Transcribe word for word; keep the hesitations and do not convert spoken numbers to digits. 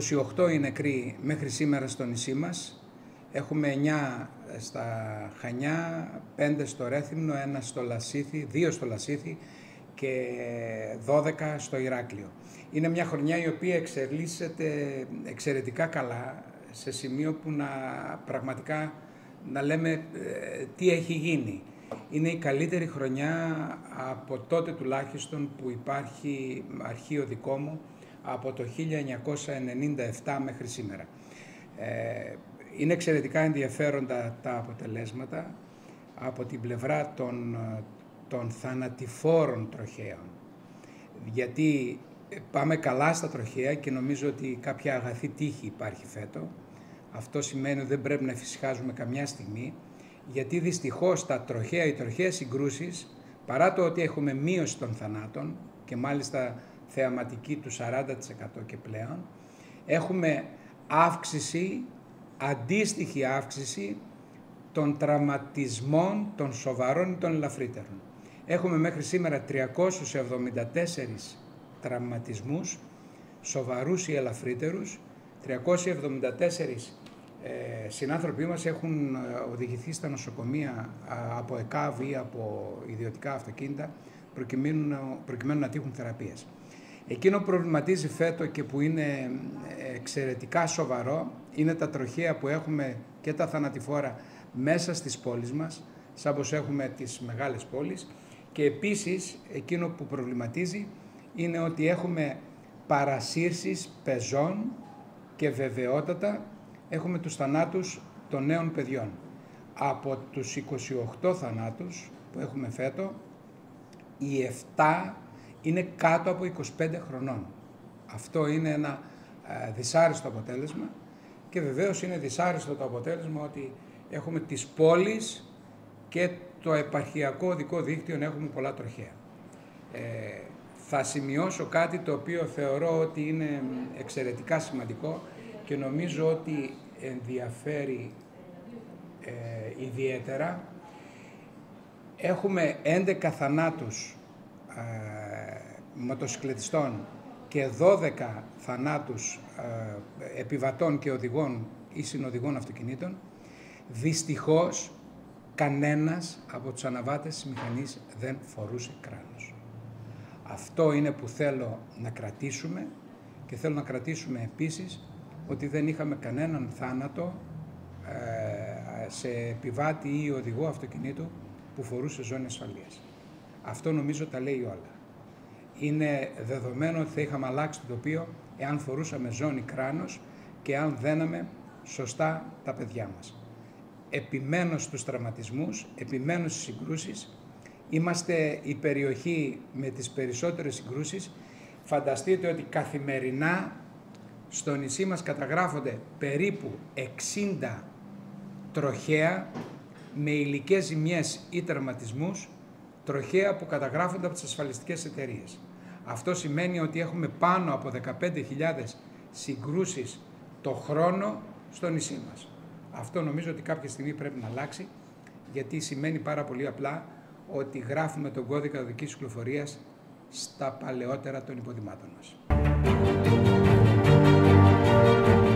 είκοσι οκτώ οι νεκροί μέχρι σήμερα στο νησί μας. Έχουμε εννιά στα Χανιά, πέντε στο Ρέθυμνο, ένα στο Λασίθι, δύο στο Λασίθι και δώδεκα στο Ηράκλειο. Είναι μια χρονιά η οποία εξελίσσεται εξαιρετικά καλά, σε σημείο που να πραγματικά να λέμε ε, τι έχει γίνει. Είναι η καλύτερη χρονιά από τότε τουλάχιστον που υπάρχει αρχείο δικό μου, από το χίλια εννιακόσια ενενήντα επτά μέχρι σήμερα. Ε, είναι εξαιρετικά ενδιαφέροντα τα αποτελέσματα από την πλευρά των, των θανατηφόρων τροχαίων. Γιατί πάμε καλά στα τροχαία και νομίζω ότι κάποια αγαθή τύχη υπάρχει φέτο. Αυτό σημαίνει ότι δεν πρέπει να εφησυχάζουμε καμιά στιγμή, γιατί δυστυχώς τα τροχαία, οι τροχαίες συγκρούσεις, παρά το ότι έχουμε μείωση των θανάτων και μάλιστα θεαματική του σαράντα τοις εκατό και πλέον, έχουμε αύξηση, αντίστοιχη αύξηση των τραυματισμών των σοβαρών ή των ελαφρύτερων. Έχουμε μέχρι σήμερα τριακόσιους εβδομήντα τέσσερις τραυματισμούς, σοβαρούς ή ελαφρύτερους. τριακόσιοι εβδομήντα τέσσερις ε, συνάνθρωποι μας έχουν οδηγηθεί στα νοσοκομεία από ΕΚΑΒ ή από ιδιωτικά αυτοκίνητα προκειμένου, προκειμένου να τύχουν θεραπείας. Εκείνο που προβληματίζει φέτο και που είναι εξαιρετικά σοβαρό είναι τα τροχαία που έχουμε και τα θανατηφόρα μέσα στις πόλεις μας, σαν πως έχουμε τις μεγάλες πόλεις, και επίσης εκείνο που προβληματίζει είναι ότι έχουμε παρασύρσεις πεζών και βεβαιότατα έχουμε τους θανάτους των νέων παιδιών. Από τους είκοσι οκτώ θανάτους που έχουμε φέτο, οι επτά είναι κάτω από είκοσι πέντε χρονών. Αυτό είναι ένα ε, δυσάρεστο αποτέλεσμα και βεβαίως είναι δυσάρεστο το αποτέλεσμα ότι έχουμε τις πόλεις και το επαρχιακό οδικό δίκτυο να έχουμε πολλά τροχαία. Ε, θα σημειώσω κάτι το οποίο θεωρώ ότι είναι εξαιρετικά σημαντικό και νομίζω ότι ενδιαφέρει ε, ιδιαίτερα. Έχουμε έντεκα θανάτους ε, μοτοσυκλετιστών και δώδεκα θανάτους ε, επιβατών και οδηγών ή συνοδηγών αυτοκινήτων. Δυστυχώς κανένας από τους αναβάτες της μηχανής δεν φορούσε κράνος. Αυτό είναι που θέλω να κρατήσουμε και θέλω να κρατήσουμε επίσης ότι δεν είχαμε κανέναν θάνατο ε, σε επιβάτη ή οδηγό αυτοκινήτου που φορούσε ζώνη ασφαλείας. Αυτό νομίζω τα λέει όλα. Είναι δεδομένο ότι θα είχαμε αλλάξει το τοπίο εάν φορούσαμε ζώνη κράνος και αν δέναμε σωστά τα παιδιά μας. Επιμένω στους τραυματισμούς, επιμένω στις συγκρούσεις. Είμαστε η περιοχή με τις περισσότερες συγκρούσεις. Φανταστείτε ότι καθημερινά στο νησί μας καταγράφονται περίπου εξήντα τροχαία με υλικές ζημιές ή τραυματισμούς, τροχαία που καταγράφονται από τις ασφαλιστικές εταιρείες. Αυτό σημαίνει ότι έχουμε πάνω από δεκαπέντε χιλιάδες συγκρούσεις το χρόνο στο νησί μας. Αυτό νομίζω ότι κάποια στιγμή πρέπει να αλλάξει, γιατί σημαίνει πάρα πολύ απλά ότι γράφουμε τον κώδικα οδικής κυκλοφορίας στα παλαιότερα των υποδημάτων μας.